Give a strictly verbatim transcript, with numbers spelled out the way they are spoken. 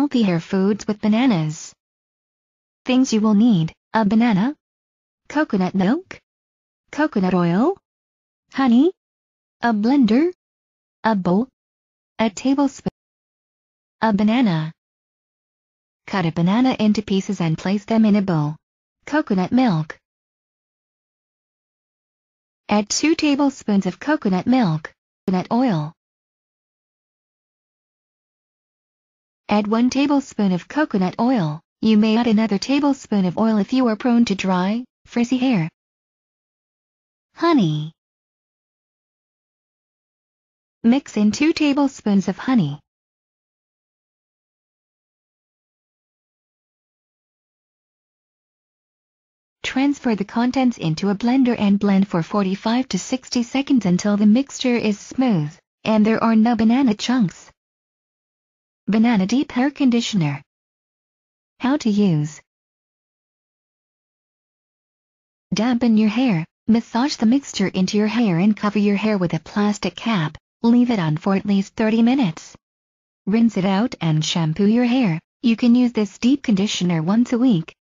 healthy hair foods with bananas. Things you will need: a banana, coconut milk, coconut oil, honey, a blender, a bowl, a tablespoon. A banana. Cut a banana into pieces and place them in a bowl. Coconut milk. Add two tablespoons of coconut milk. Coconut oil. Add one tablespoon of coconut oil. You may add another tablespoon of oil if you are prone to dry, frizzy hair. Honey. Mix in two tablespoons of honey. Transfer the contents into a blender and blend for forty-five to sixty seconds until the mixture is smooth, and there are no banana chunks. Banana Deep Hair Conditioner. How to use. Dampen your hair, massage the mixture into your hair and cover your hair with a plastic cap, leave it on for at least thirty minutes. Rinse it out and shampoo your hair. You can use this deep conditioner once a week,